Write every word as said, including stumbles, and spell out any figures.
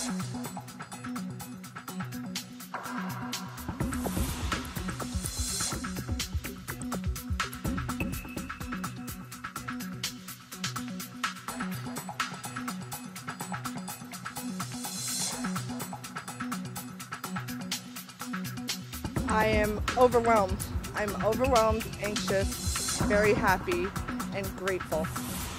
I am overwhelmed. I'm overwhelmed, anxious, very happy, and grateful.